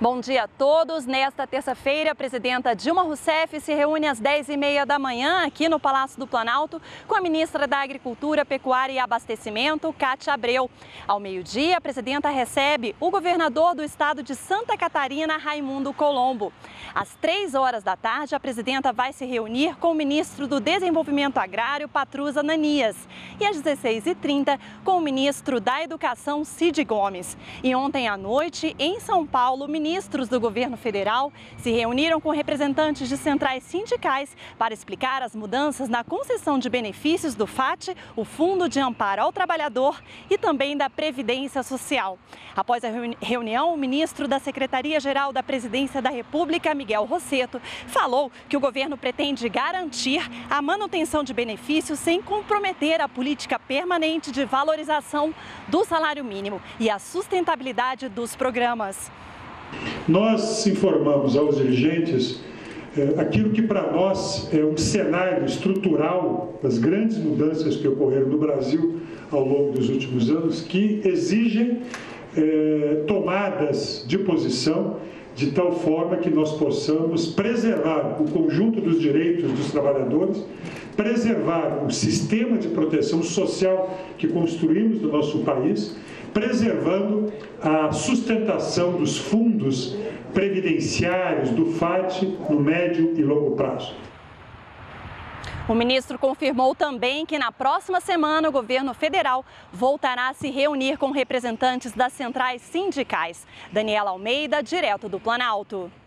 Bom dia a todos. Nesta terça-feira, a presidenta Dilma Rousseff se reúne às 10h30 da manhã aqui no Palácio do Planalto com a ministra da Agricultura, Pecuária e Abastecimento, Cátia Abreu. Ao meio-dia, a presidenta recebe o governador do estado de Santa Catarina, Raimundo Colombo. Às 3h da tarde, a presidenta vai se reunir com o ministro do Desenvolvimento Agrário, Patrus Ananias. E às 16h30, com o ministro da Educação, Cid Gomes. E ontem à noite, em São Paulo, ministros do governo federal se reuniram com representantes de centrais sindicais para explicar as mudanças na concessão de benefícios do FAT, o Fundo de Amparo ao Trabalhador, e também da Previdência Social. Após a reunião, o ministro da Secretaria-Geral da Presidência da República, Miguel Rosseto, falou que o governo pretende garantir a manutenção de benefícios sem comprometer a política permanente de valorização do salário mínimo e a sustentabilidade dos programas. Nós informamos aos dirigentes aquilo que para nós é um cenário estrutural das grandes mudanças que ocorreram no Brasil ao longo dos últimos anos, que exigem tomadas de posição de tal forma que nós possamos preservar o conjunto dos direitos dos trabalhadores, preservar o sistema de proteção social que construímos no nosso país, preservando a sustentação dos fundos previdenciários do FAT no médio e longo prazo. O ministro confirmou também que na próxima semana o governo federal voltará a se reunir com representantes das centrais sindicais. Daniela Almeida, direto do Planalto.